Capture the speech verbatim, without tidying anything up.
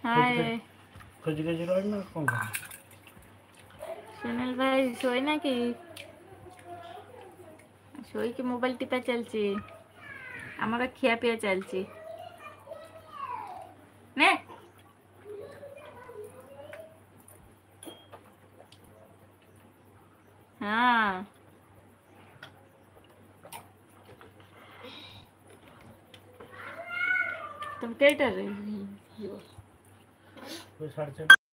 हाय खोज के जुड़ा ना कौन कर सुनील भाई शोई ना कि शोई कि मोबाइल टिपा चलची आमर खिया पिया चलची ने हाँ तुम क्या कर रही हो कोई साढ़े